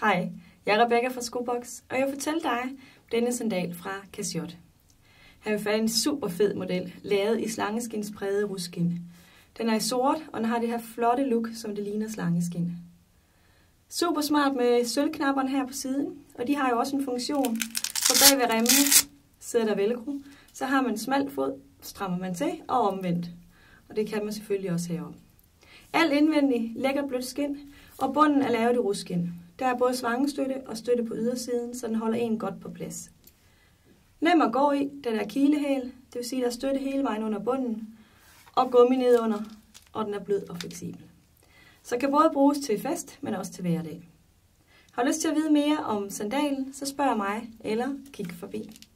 Hej, jeg er Rebecca fra Skobox, og jeg vil fortælle dig om denne sandal fra Casiot. Her vil fat en super fed model, lavet i slangeskinnspræget ruskin. Den er i sort, og den har det her flotte look, som det ligner slangeskin. Super smart med sølvknapperne her på siden, og de har jo også en funktion. For bag ved remmene sidder der velcro, så har man en smal fod, strammer man til og omvendt. Og det kan man selvfølgelig også heroppe. Alt indvendigt lækker blødt skind, og bunden er lavet i ruskin. Der er både svangestøtte og støtte på ydersiden, så den holder en godt på plads. Nem at gå i, den er kilehæl, det vil sige, der er støtte hele vejen under bunden, og gummi nedunder, og den er blød og fleksibel. Så kan både bruges til fest, men også til hverdag. Har du lyst til at vide mere om sandalen, så spørg mig eller kig forbi.